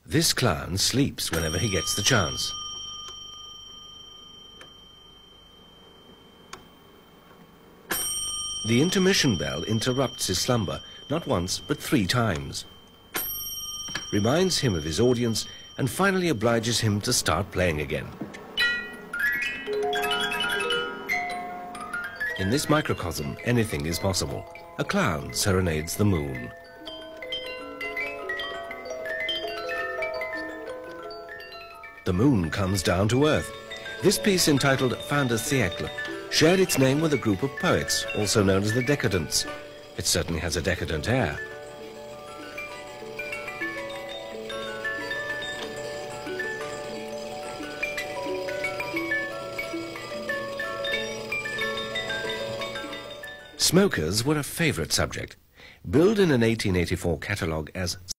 This clown sleeps whenever he gets the chance. The intermission bell interrupts his slumber, not once, but 3 times. Reminds him of his audience and finally obliges him to start playing again. In this microcosm, anything is possible. A clown serenades the moon. The moon comes down to earth. This piece, entitled Fin de siècle, shared its name with a group of poets, also known as the Decadents. It certainly has a decadent air. Smokers were a favourite subject. Billed in an 1884 catalogue as